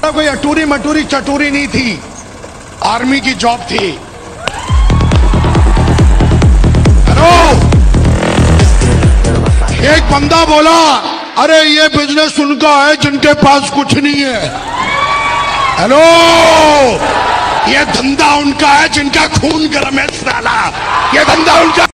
कोई अटूरी मटूरी चटूरी नहीं थी, आर्मी की जॉब थी। हेलो, एक बंदा बोला, अरे ये बिजनेस उनका है जिनके पास कुछ नहीं है। हेलो, ये धंधा उनका है जिनका खून गर्म है साला, ये धंधा उनका